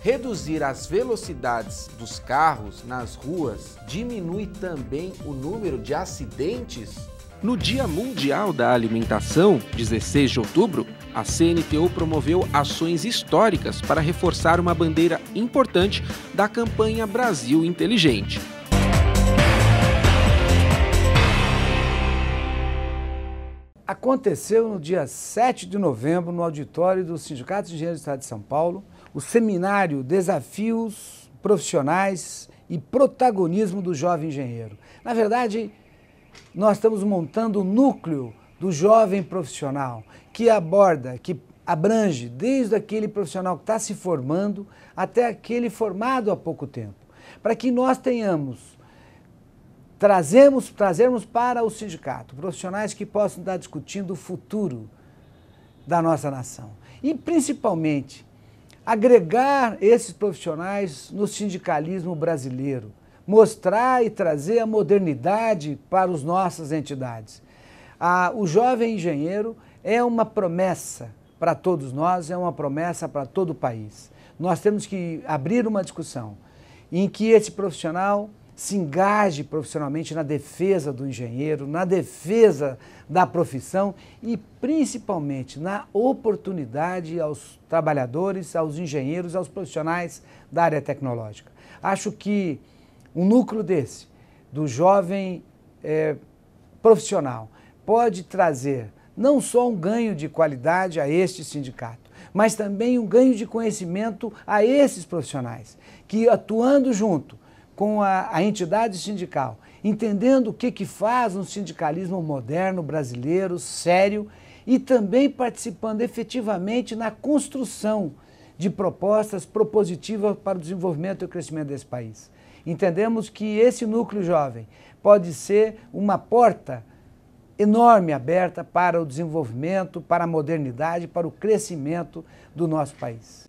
Reduzir as velocidades dos carros nas ruas diminui também o número de acidentes? No Dia Mundial da Alimentação, 16 de outubro, a CNTU promoveu ações históricas para reforçar uma bandeira importante da campanha Brasil Inteligente. Aconteceu no dia 7 de novembro, no auditório do Sindicato de Engenheiros do Estado de São Paulo, o seminário Desafios Profissionais e Protagonismo do Jovem Engenheiro. Na verdade, nós estamos montando o núcleo do jovem profissional, que aborda, que abrange desde aquele profissional que está se formando até aquele formado há pouco tempo, para que nós trazermos para o sindicato profissionais que possam estar discutindo o futuro da nossa nação e, principalmente, agregar esses profissionais no sindicalismo brasileiro, mostrar e trazer a modernidade para as nossas entidades. O jovem engenheiro é uma promessa para todos nós, é uma promessa para todo o país. Nós temos que abrir uma discussão em que esse profissional se engaje profissionalmente na defesa do engenheiro, na defesa da profissão e principalmente na oportunidade aos trabalhadores, aos engenheiros, aos profissionais da área tecnológica. Acho que um núcleo desse, do jovem profissional, pode trazer não só um ganho de qualidade a este sindicato, mas também um ganho de conhecimento a esses profissionais, que atuando junto com a entidade sindical, entendendo o que faz um sindicalismo moderno, brasileiro, sério, e também participando efetivamente na construção de propostas propositivas para o desenvolvimento e o crescimento desse país. Entendemos que esse núcleo jovem pode ser uma porta enorme aberta para o desenvolvimento, para a modernidade, para o crescimento do nosso país.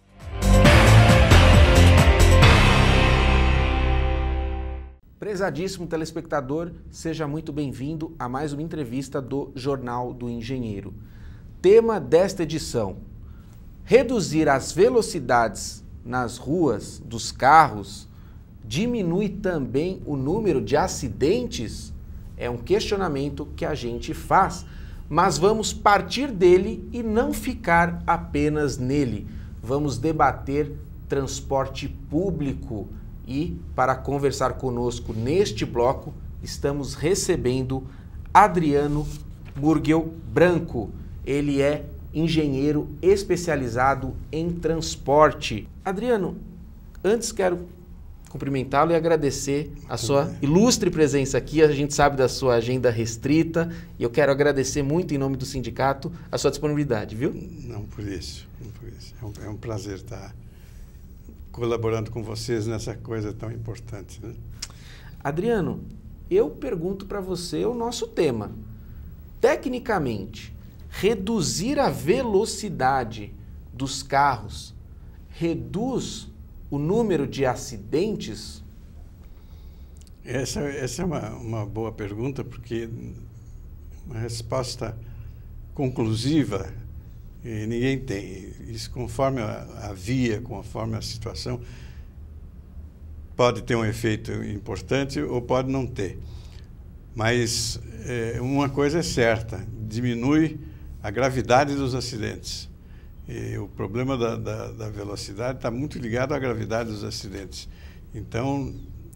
Prezadíssimo telespectador, seja muito bem-vindo a mais uma entrevista do Jornal do Engenheiro. Tema desta edição: reduzir as velocidades nas ruas dos carros diminui também o número de acidentes? É um questionamento que a gente faz, mas vamos partir dele e não ficar apenas nele. Vamos debater transporte público. E, para conversar conosco neste bloco, estamos recebendo Adriano Murgel Branco. Ele é engenheiro especializado em transporte. Adriano, antes quero cumprimentá-lo e agradecer a sua ilustre presença aqui. A gente sabe da sua agenda restrita e eu quero agradecer muito em nome do sindicato a sua disponibilidade, viu? Não por isso. É um prazer estar colaborando com vocês nessa coisa tão importante, né? Adriano, eu pergunto para você o nosso tema. Tecnicamente, reduzir a velocidade dos carros reduz o número de acidentes? Essa é uma boa pergunta, porque uma resposta conclusiva ninguém tem. Isso, conforme a via, conforme a situação, pode ter um efeito importante ou pode não ter. Mas uma coisa é certa: diminui a gravidade dos acidentes. E o problema da velocidade está muito ligado à gravidade dos acidentes. Então,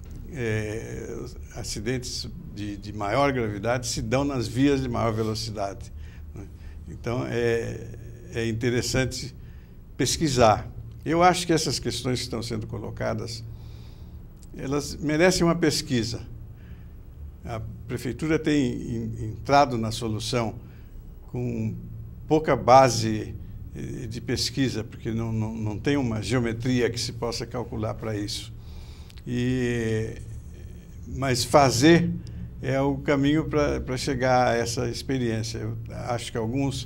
acidentes de maior gravidade se dão nas vias de maior velocidade, né? Então, é interessante pesquisar. Eu acho que essas questões que estão sendo colocadas, elas merecem uma pesquisa. A prefeitura tem entrado na solução com pouca base de pesquisa, porque não tem uma geometria que se possa calcular para isso. Mas fazer é o caminho para chegar a essa experiência. Eu acho que algumas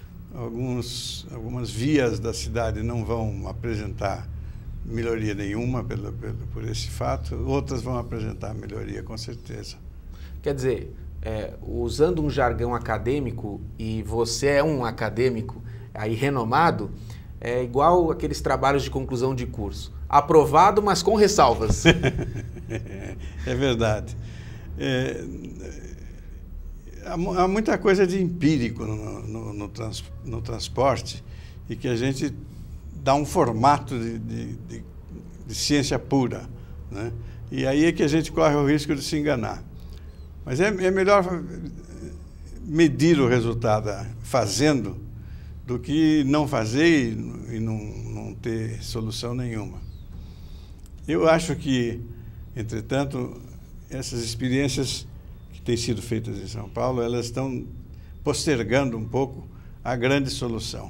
vias da cidade não vão apresentar melhoria nenhuma por esse fato, outras vão apresentar melhoria, com certeza. Quer dizer, usando um jargão acadêmico, e você é um acadêmico aí renomado, É igual aqueles trabalhos de conclusão de curso. Aprovado, mas com ressalvas. É verdade. Há muita coisa de empírico no transporte e que a gente dá um formato de ciência pura, né? E aí é que a gente corre o risco de se enganar. Mas é melhor medir o resultado fazendo do que não fazer e não ter solução nenhuma. Eu acho que, entretanto, essas experiências que têm sido feitas em São Paulo, elas estão postergando um pouco a grande solução.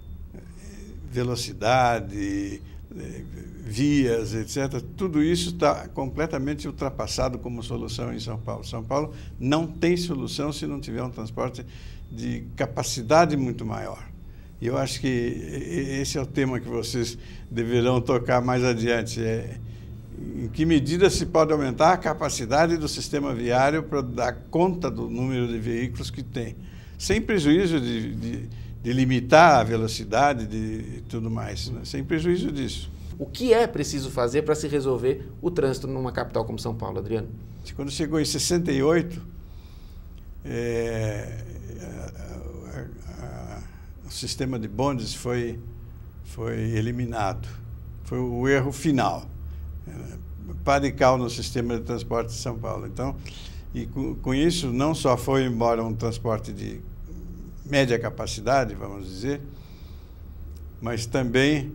Velocidade, vias, etc. Tudo isso está completamente ultrapassado como solução em São Paulo. São Paulo não tem solução se não tiver um transporte de capacidade muito maior. E eu acho que esse é o tema que vocês deverão tocar mais adiante. Em que medida se pode aumentar a capacidade do sistema viário para dar conta do número de veículos que tem, sem prejuízo de limitar a velocidade e tudo mais, né? Sem prejuízo disso. O que é preciso fazer para se resolver o trânsito numa capital como São Paulo, Adriano? Quando chegou em 68, o sistema de bondes foi eliminado. Foi o erro final. Para e cal no sistema de transporte de São Paulo. Então, e com isso, não só foi embora um transporte de média capacidade, vamos dizer, mas também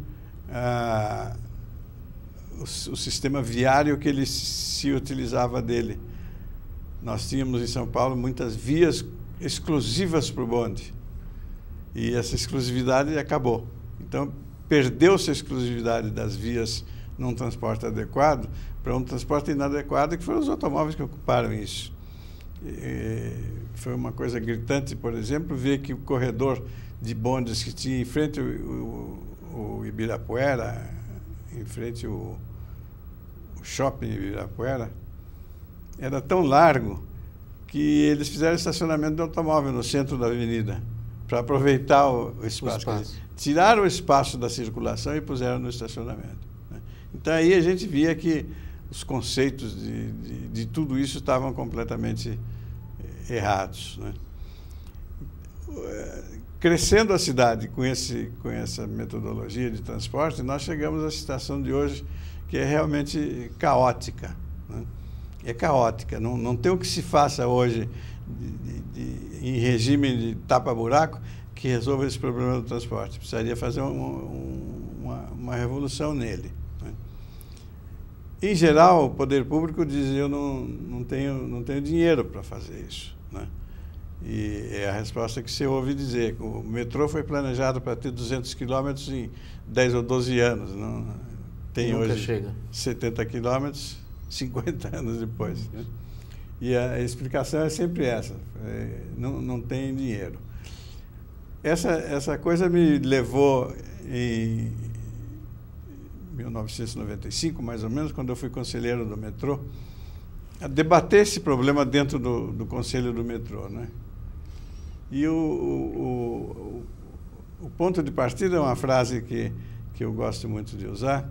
o sistema viário que ele se utilizava dele. Nós tínhamos em São Paulo muitas vias exclusivas para o bonde. E essa exclusividade acabou. Então, perdeu-se a exclusividade das vias num transporte adequado para um transporte inadequado, que foram os automóveis que ocuparam isso. Foi uma coisa gritante, por exemplo, ver que o corredor de bondes que tinha em frente o Ibirapuera, em frente o shopping Ibirapuera, era tão largo que eles fizeram estacionamento de automóvel no centro da avenida, para aproveitar o espaço. Tiraram o espaço da circulação e puseram no estacionamento, né? Então aí a gente via que os conceitos de tudo isso estavam completamente errados, né? Crescendo a cidade com essa metodologia de transporte, nós chegamos à situação de hoje que é realmente caótica, né? É caótica, não tem o que se faça hoje em regime de tapa-buraco que resolva esse problema do transporte. Precisaria fazer uma revolução nele, né? Em geral, o poder público diz: eu não tenho dinheiro para fazer isso, né? E é a resposta que se ouve dizer. O metrô foi planejado para ter 200 quilômetros em 10 ou 12 anos. Não, tem hoje chega. 70 quilômetros 50 anos depois, né? E a explicação é sempre essa: não tem dinheiro. Essa coisa me levou em 1995, mais ou menos, quando eu fui conselheiro do metrô, a debater esse problema dentro do conselho do metrô, né? E o ponto de partida é uma frase que eu gosto muito de usar.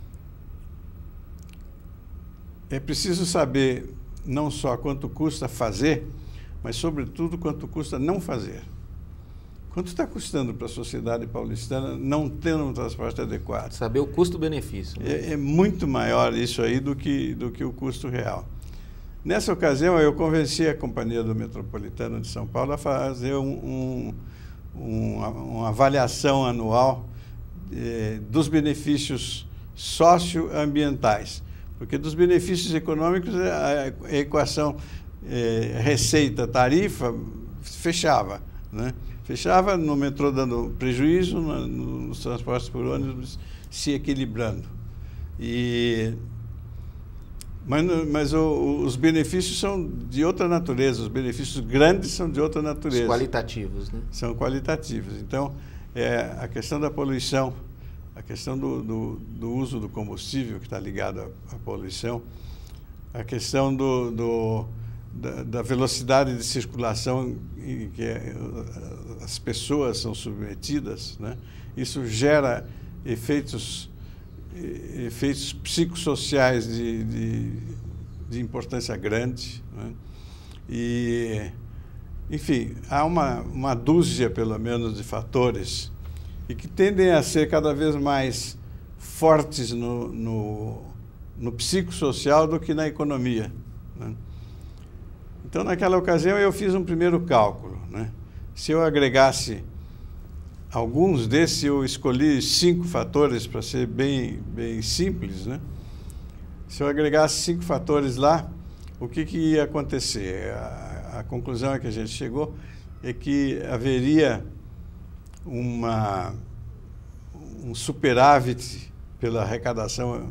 É preciso saber não só quanto custa fazer, mas, sobretudo, quanto custa não fazer. Quanto está custando para a sociedade paulistana não ter um transporte adequado? Saber o custo-benefício, né? É muito maior isso aí do que o custo real. Nessa ocasião, eu convenci a Companhia do Metropolitano de São Paulo a fazer uma avaliação anual dos benefícios socioambientais. Porque dos benefícios econômicos, a equação receita-tarifa fechava, né? Fechava, no metrô dando prejuízo, nos transportes por ônibus se equilibrando. Mas os benefícios são de outra natureza, os benefícios grandes são de outra natureza. Os qualitativos, né? São qualitativos. Então, a questão da poluição, a questão do uso do combustível, que está ligado à poluição, a questão da velocidade de circulação em que as pessoas são submetidas, né? Isso gera efeitos psicossociais de importância grande, né? E, enfim, há uma dúzia, pelo menos, de fatores e que tendem a ser cada vez mais fortes no psicossocial do que na economia, né? Então, naquela ocasião, eu fiz um primeiro cálculo, né? Se eu agregasse alguns desses, eu escolhi 5 fatores para ser bem simples, né? Se eu agregasse 5 fatores lá, o que ia acontecer? A conclusão a que a gente chegou é que haveria um superávit pela arrecadação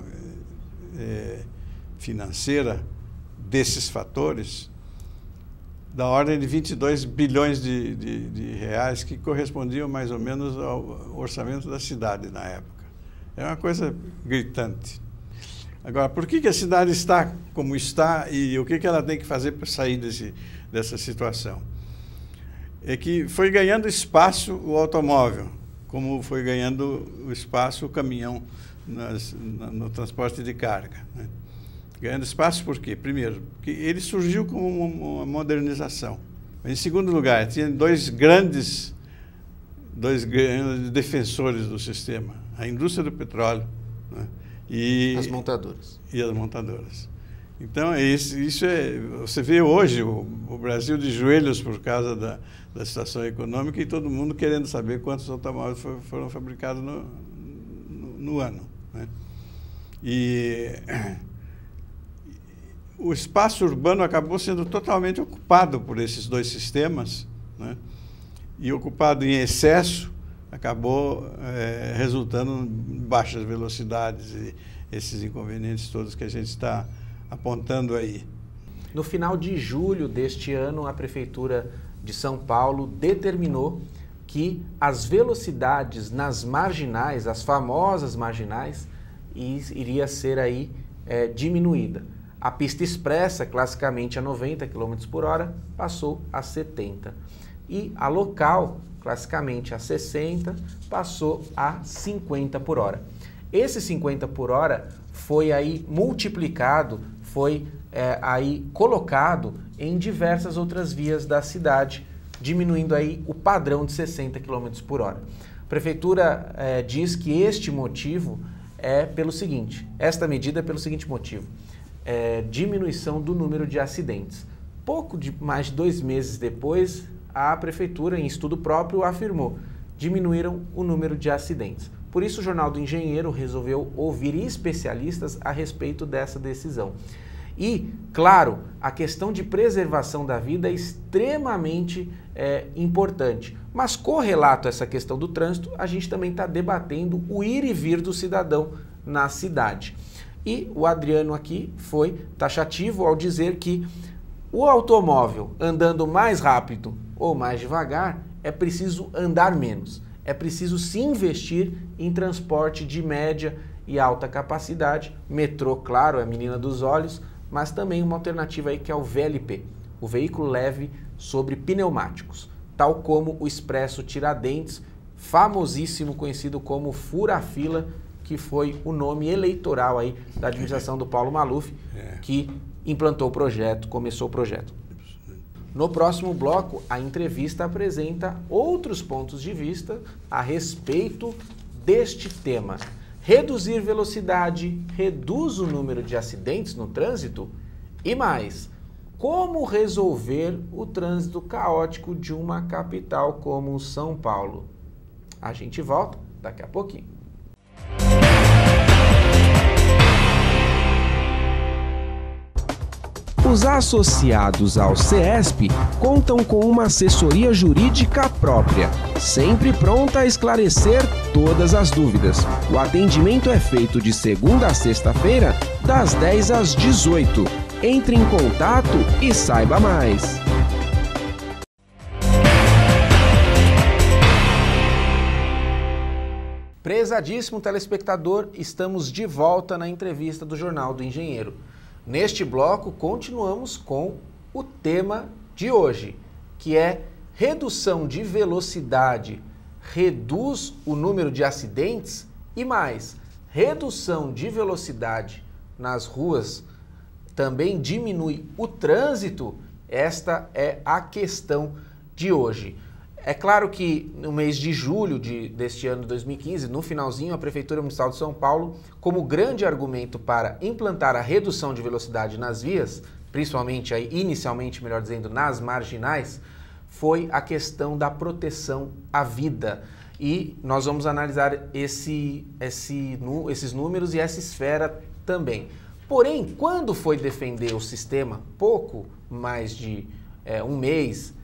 financeira desses fatores da ordem de 22 bilhões de reais, que correspondiam mais ou menos ao orçamento da cidade na época. É uma coisa gritante. Agora, por que a cidade está como está e o que ela tem que fazer para sair dessa situação? É que foi ganhando espaço o automóvel, como foi ganhando o espaço o caminhão no transporte de carga, né? Ganhando espaço por quê? Primeiro, porque ele surgiu como uma modernização. Em segundo lugar, tinha dois grandes defensores do sistema: a indústria do petróleo, né? E as montadoras. E as montadoras. Então, isso é... Você vê hoje o Brasil de joelhos por causa da situação econômica e todo mundo querendo saber quantos automóveis foram fabricados no ano, né? E o espaço urbano acabou sendo totalmente ocupado por esses dois sistemas, né? E ocupado em excesso, acabou resultando em baixas velocidades e esses inconvenientes todos que a gente está apontando aí. No final de julho deste ano, a Prefeitura de São Paulo determinou que as velocidades nas marginais, as famosas marginais, iria ser aí diminuída. A pista expressa, classicamente a 90 km por hora, passou a 70. E a local, classicamente a 60, passou a 50 por hora. Esse 50 por hora foi aí multiplicado, foi aí colocado em diversas outras vias da cidade, diminuindo aí o padrão de 60 km por hora. A Prefeitura diz que este motivo é pelo seguinte, esta medida é pelo seguinte motivo: diminuição do número de acidentes. Pouco mais de 2 meses depois, a Prefeitura, em estudo próprio, afirmou: diminuíram o número de acidentes. Por isso, o Jornal do Engenheiro resolveu ouvir especialistas a respeito dessa decisão. E, claro, a questão de preservação da vida é extremamente importante. Mas, correlato a essa questão do trânsito, a gente também está debatendo o ir e vir do cidadão na cidade. E o Adriano aqui foi taxativo ao dizer que o automóvel andando mais rápido ou mais devagar, é preciso andar menos. É preciso se investir em transporte de média e alta capacidade. Metrô, claro, é a menina dos olhos, mas também uma alternativa aí que é o VLP, o veículo leve sobre pneumáticos, tal como o Expresso Tiradentes, famosíssimo, conhecido como Fura-Fila, que foi o nome eleitoral aí da administração do Paulo Maluf, que implantou o projeto, começou o projeto. No próximo bloco, a entrevista apresenta outros pontos de vista a respeito deste tema. Reduzir velocidade reduz o número de acidentes no trânsito? E mais, como resolver o trânsito caótico de uma capital como São Paulo? A gente volta daqui a pouquinho. Os associados ao CESP contam com uma assessoria jurídica própria, sempre pronta a esclarecer todas as dúvidas. O atendimento é feito de segunda a sexta-feira, das 10 às 18. Entre em contato e saiba mais. Prezadíssimo telespectador, estamos de volta na entrevista do Jornal do Engenheiro. Neste bloco, continuamos com o tema de hoje, que é redução de velocidade reduz o número de acidentes e mais, redução de velocidade nas ruas também diminui o trânsito? Esta é a questão de hoje. É claro que no mês de julho deste ano de 2015, no finalzinho, a Prefeitura Municipal de São Paulo, como grande argumento para implantar a redução de velocidade nas vias, principalmente, aí, inicialmente, melhor dizendo, nas marginais, foi a questão da proteção à vida. E nós vamos analisar esses números e essa esfera também. Porém, quando foi defender o sistema, pouco mais de um mês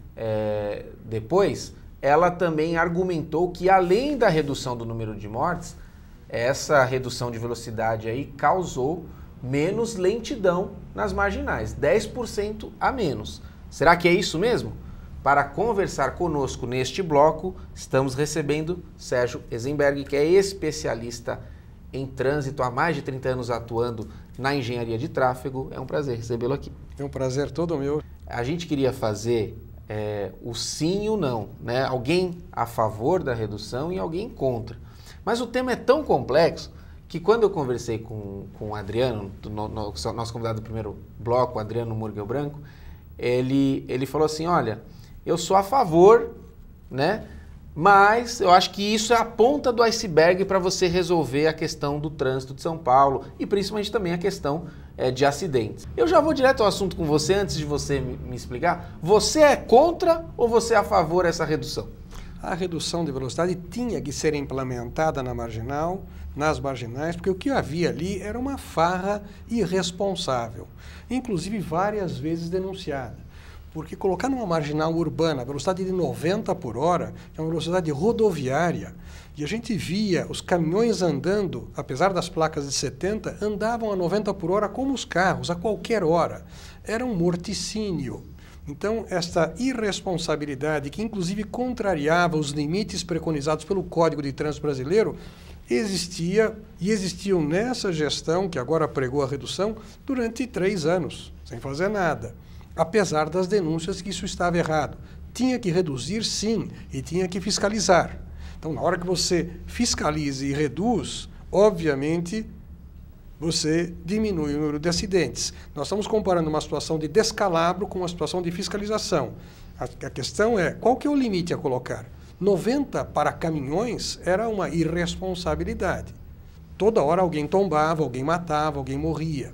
depois, ela também argumentou que, além da redução do número de mortes, essa redução de velocidade aí causou menos lentidão nas marginais, 10% a menos. Será que é isso mesmo? Para conversar conosco neste bloco, estamos recebendo Sérgio Eisenberg, que é especialista em trânsito, há mais de 30 anos atuando na engenharia de tráfego. É um prazer recebê-lo aqui. É um prazer todo meu. A gente queria fazer o sim e o não, né? Alguém a favor da redução e alguém contra. Mas o tema é tão complexo que quando eu conversei com o Adriano, nosso convidado do primeiro bloco, o Adriano Murgel Branco, ele falou assim, olha, eu sou a favor, né? Mas eu acho que isso é a ponta do iceberg para você resolver a questão do trânsito de São Paulo e principalmente também a questão de acidentes. Eu já vou direto ao assunto com você, antes de você me explicar. Você é contra ou você é a favor dessa redução? A redução de velocidade tinha que ser implementada na marginal, nas marginais, porque o que havia ali era uma farra irresponsável, inclusive várias vezes denunciada. Porque colocar numa marginal urbana a velocidade de 90 por hora, que é uma velocidade rodoviária, e a gente via os caminhões andando, apesar das placas de 70, andavam a 90 por hora como os carros, a qualquer hora. Era um morticínio. Então, esta irresponsabilidade, que inclusive contrariava os limites preconizados pelo Código de Trânsito Brasileiro, existia e existiu nessa gestão, que agora pregou a redução, durante 3 anos, sem fazer nada. Apesar das denúncias que isso estava errado. Tinha que reduzir, sim, e tinha que fiscalizar. Então, na hora que você fiscaliza e reduz, obviamente, você diminui o número de acidentes. Nós estamos comparando uma situação de descalabro com uma situação de fiscalização. A questão é, qual que é o limite a colocar? 90 para caminhões era uma irresponsabilidade. Toda hora alguém tombava, alguém matava, alguém morria.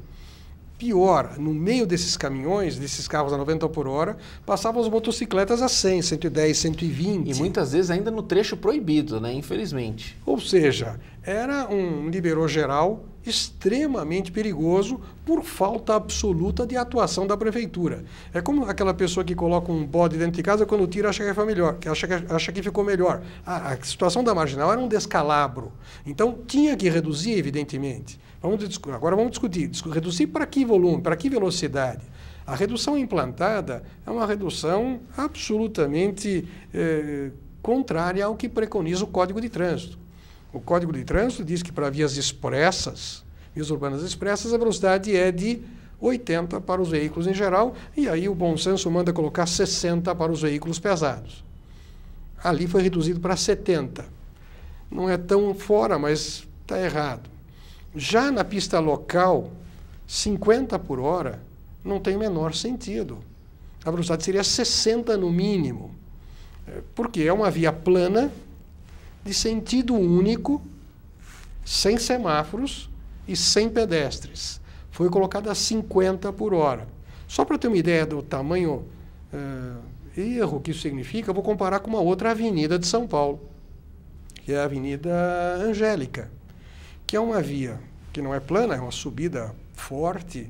Pior, no meio desses caminhões, desses carros a 90 por hora, passavam as motocicletas a 100, 110, 120. E muitas vezes ainda no trecho proibido, né? Infelizmente. Ou seja, era um liberou geral extremamente perigoso por falta absoluta de atuação da prefeitura. É como aquela pessoa que coloca um bode dentro de casa, quando tira acha que foi melhor, que acha que ficou melhor. A situação da marginal era um descalabro. Então tinha que reduzir, evidentemente. Agora vamos discutir. Reduzir para que volume, para que velocidade? A redução implantada é uma redução absolutamente contrária ao que preconiza o Código de Trânsito. O Código de Trânsito diz que para vias expressas, vias urbanas expressas, a velocidade é de 80 para os veículos em geral, e aí o bom senso manda colocar 60 para os veículos pesados. Ali foi reduzido para 70. Não é tão fora, mas está errado. Já na pista local, 50 por hora não tem o menor sentido. A velocidade seria 60 no mínimo, porque é uma via plana, de sentido único, sem semáforos e sem pedestres. Foi colocada a 50 por hora. Só para ter uma ideia do tamanho erro que isso significa, eu vou comparar com uma outra avenida de São Paulo, que é a Avenida Angélica, que é uma via que não é plana, é uma subida forte.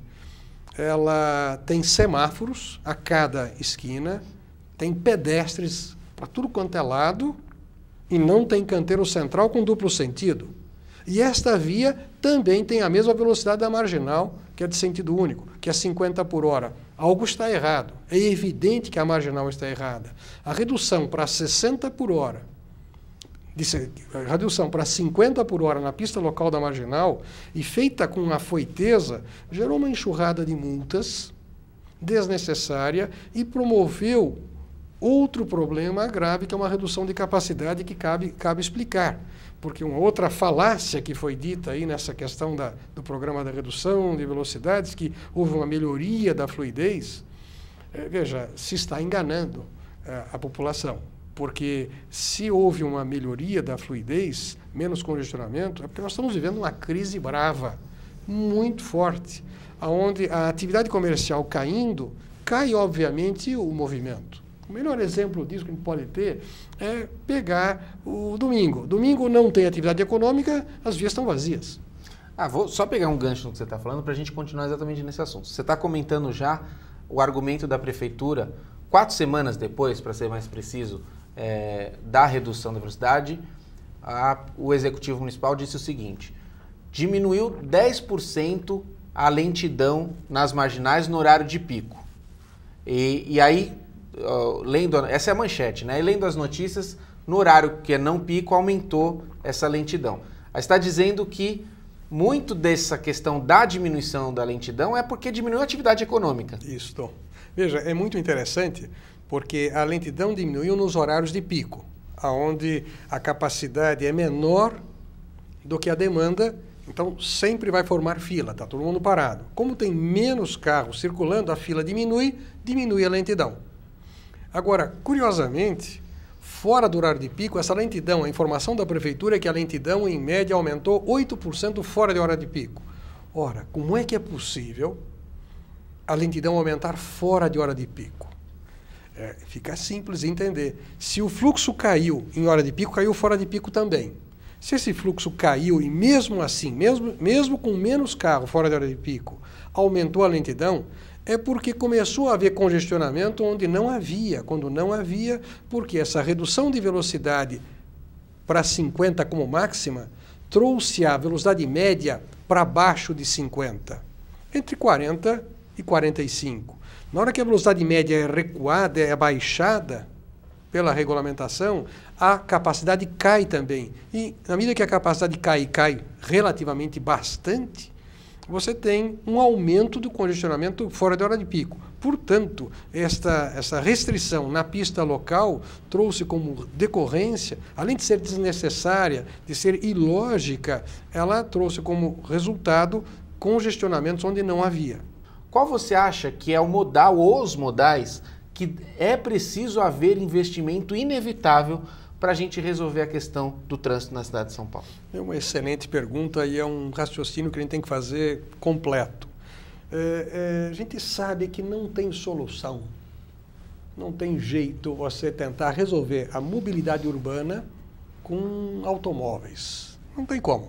Ela tem semáforos a cada esquina, tem pedestres para tudo quanto é lado, e não tem canteiro central com duplo sentido. E esta via também tem a mesma velocidade da marginal, que é de sentido único, que é 50 por hora. Algo está errado. É evidente que a marginal está errada. A redução para 60 por hora, a redução para 50 por hora na pista local da marginal, e feita com afoiteza, gerou uma enxurrada de multas, desnecessária e promoveu outro problema grave, que é uma redução de capacidade que cabe explicar. Porque uma outra falácia que foi dita aí nessa questão do programa da redução de velocidades, que houve uma melhoria da fluidez, veja, se está enganando a população. Porque se houve uma melhoria da fluidez, menos congestionamento, é porque nós estamos vivendo uma crise brava, muito forte, onde a atividade comercial caindo, cai obviamente o movimento. O melhor exemplo disso que a gente pode ter é pegar o domingo. Domingo não tem atividade econômica, as vias estão vazias. Vou só pegar um gancho no que você está falando para a gente continuar exatamente nesse assunto. Você está comentando já o argumento da prefeitura, 4 semanas depois, para ser mais preciso, da redução da velocidade, o Executivo Municipal disse o seguinte: diminuiu 10% a lentidão nas marginais no horário de pico. E aí, essa é a manchete, né? E lendo as notícias, no horário que é não pico, aumentou essa lentidão. Aí está dizendo que muito dessa questão da diminuição da lentidão é porque diminuiu a atividade econômica. Isso. Veja, é muito interessante, porque a lentidão diminuiu nos horários de pico, onde a capacidade é menor do que a demanda, então sempre vai formar fila, está todo mundo parado. Como tem menos carros circulando, a fila diminui a lentidão. Agora, curiosamente, fora do horário de pico, essa lentidão, a informação da prefeitura é que a lentidão, em média, aumentou 8% fora de hora de pico. Ora, como é que é possível a lentidão aumentar fora de hora de pico? Fica simples de entender. Se o fluxo caiu em hora de pico, caiu fora de pico também. Se esse fluxo caiu e mesmo assim, mesmo com menos carro fora de hora de pico, aumentou a lentidão, é porque começou a haver congestionamento onde não havia. Quando não havia, porque essa redução de velocidade para 50 como máxima trouxe a velocidade média para baixo de 50, entre 40 e 45. Na hora que a velocidade média é recuada, é baixada pela regulamentação, a capacidade cai também. E na medida que a capacidade cai relativamente bastante, você tem um aumento do congestionamento fora da hora de pico. Portanto, essa restrição na pista local trouxe como decorrência, além de ser desnecessária, de ser ilógica, ela trouxe como resultado congestionamentos onde não havia. Qual você acha que é o modal ou os modais que é preciso haver investimento inevitável para a gente resolver a questão do trânsito na cidade de São Paulo? É uma excelente pergunta e é um raciocínio que a gente tem que fazer completo. A gente sabe que não tem solução, não tem jeito você tentar resolver a mobilidade urbana com automóveis. Não tem como.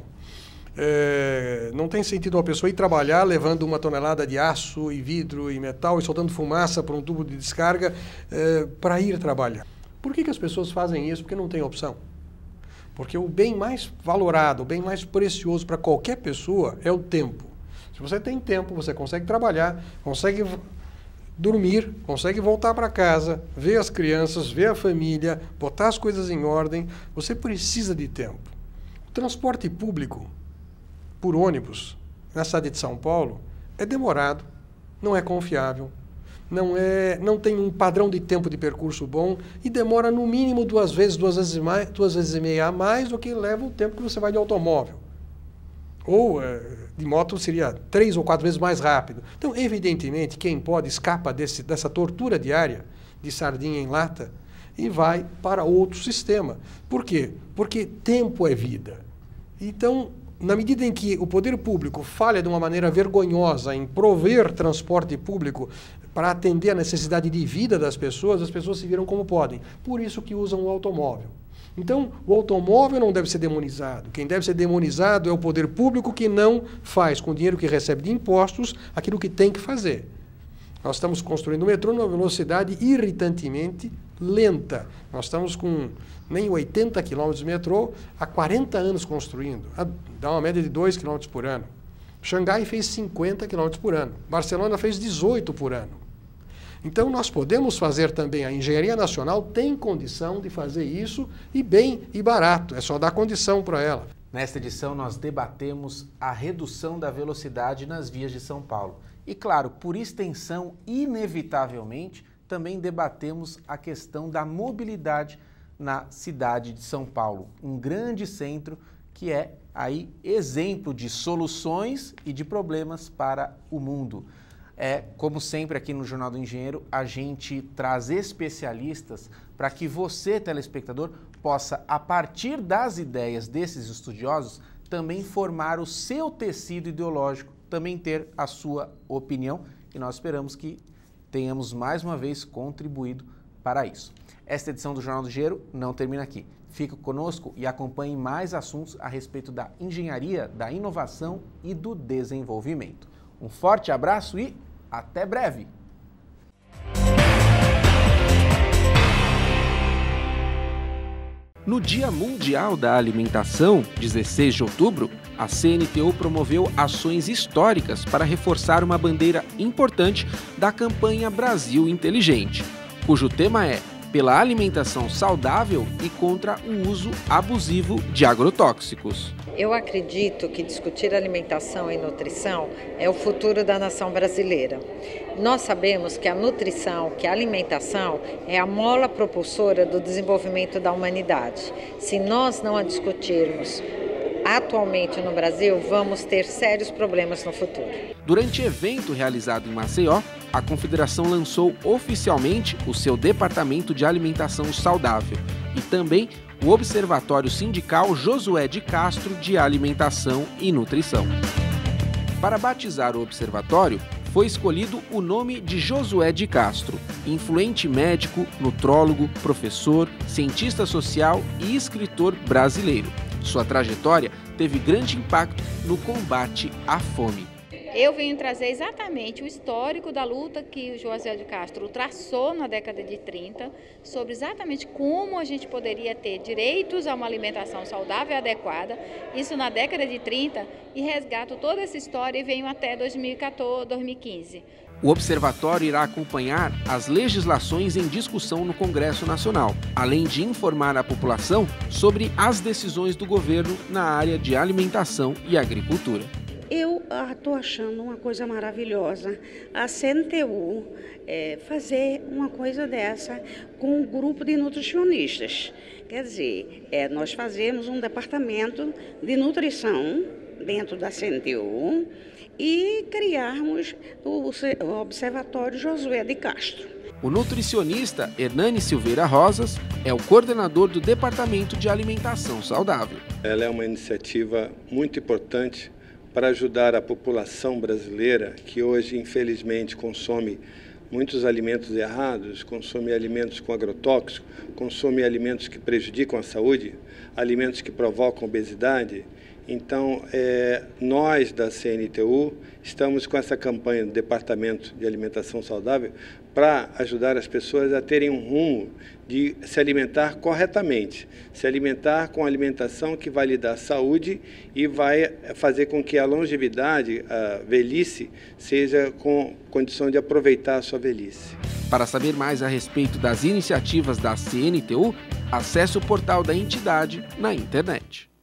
Não tem sentido uma pessoa ir trabalhar levando 1 tonelada de aço e vidro e metal e soltando fumaça por um tubo de descarga para ir trabalhar. Por que as pessoas fazem isso? Porque não tem opção. Porque o bem mais valorado, o bem mais precioso para qualquer pessoa é o tempo. Se você tem tempo, você consegue trabalhar, consegue dormir, consegue voltar para casa, ver as crianças, ver a família, botar as coisas em ordem. Você precisa de tempo. O transporte público por ônibus na cidade de São Paulo é demorado, não é confiável, não tem um padrão de tempo de percurso bom e demora no mínimo 2 vezes e meia a mais do que leva o tempo que você vai de automóvel. Ou de moto seria 3 ou 4 vezes mais rápido. Então, evidentemente, quem pode escapa dessa tortura diária de sardinha em lata e vai para outro sistema. Por quê? Porque tempo é vida. Então, na medida em que o poder público falha de uma maneira vergonhosa em prover transporte público para atender a necessidade de vida das pessoas, as pessoas se viram como podem. Por isso que usam o automóvel. Então, o automóvel não deve ser demonizado. Quem deve ser demonizado é o poder público que não faz, com o dinheiro que recebe de impostos, aquilo que tem que fazer. Nós estamos construindo o metrô numa velocidade irritantemente lenta. Nós estamos com nem 80 km de metrô há 40 anos construindo. Dá uma média de 2 km por ano. Xangai fez 50 km por ano. Barcelona fez 18 por ano. Então, nós podemos fazer também, a Engenharia Nacional tem condição de fazer isso, e bem e barato, é só dar condição para ela. Nesta edição, nós debatemos a redução da velocidade nas vias de São Paulo. E, claro, por extensão, inevitavelmente, também debatemos a questão da mobilidade na cidade de São Paulo, um grande centro que é aí exemplo de soluções e de problemas para o mundo. Como sempre aqui no Jornal do Engenheiro, a gente traz especialistas para que você, telespectador, possa, a partir das ideias desses estudiosos, também formar o seu tecido ideológico, também ter a sua opinião, e nós esperamos que tenhamos mais uma vez contribuído para isso. Esta edição do Jornal do Engenheiro não termina aqui. Fique conosco e acompanhe mais assuntos a respeito da engenharia, da inovação e do desenvolvimento. Um forte abraço e até breve! No Dia Mundial da Alimentação, 16 de outubro, a CNTU promoveu ações históricas para reforçar uma bandeira importante da campanha Brasil Inteligente, cujo tema é pela alimentação saudável e contra o uso abusivo de agrotóxicos. Eu acredito que discutir alimentação e nutrição é o futuro da nação brasileira. Nós sabemos que a nutrição, que a alimentação é a mola propulsora do desenvolvimento da humanidade. Se nós não a discutirmos atualmente no Brasil, vamos ter sérios problemas no futuro. Durante evento realizado em Maceió, a Confederação lançou oficialmente o seu Departamento de Alimentação Saudável e também o Observatório Sindical Josué de Castro de Alimentação e Nutrição. Para batizar o observatório, foi escolhido o nome de Josué de Castro, influente médico, nutrólogo, professor, cientista social e escritor brasileiro. Sua trajetória teve grande impacto no combate à fome. Eu venho trazer exatamente o histórico da luta que o Josué de Castro traçou na década de 30, sobre exatamente como a gente poderia ter direitos a uma alimentação saudável e adequada, isso na década de 30, e resgato toda essa história e venho até 2014, 2015. O observatório irá acompanhar as legislações em discussão no Congresso Nacional, além de informar a população sobre as decisões do governo na área de alimentação e agricultura. Eu estou achando uma coisa maravilhosa a CNTU fazer uma coisa dessa com um grupo de nutricionistas. Quer dizer, nós fazemos um departamento de nutrição dentro da CNTU e criarmos o Observatório Josué de Castro. O nutricionista Hernani Silveira Rosas é o coordenador do Departamento de Alimentação Saudável. Ela é uma iniciativa muito importante para ajudar a população brasileira, que hoje, infelizmente, consome muitos alimentos errados, consome alimentos com agrotóxico, consome alimentos que prejudicam a saúde, alimentos que provocam obesidade. Então, nós da CNTU estamos com essa campanha do Departamento de Alimentação Saudável para ajudar as pessoas a terem um rumo de se alimentar corretamente, se alimentar com alimentação que vai lhe dar saúde e vai fazer com que a longevidade, a velhice, seja com condição de aproveitar a sua velhice. Para saber mais a respeito das iniciativas da CNTU, acesse o portal da entidade na internet.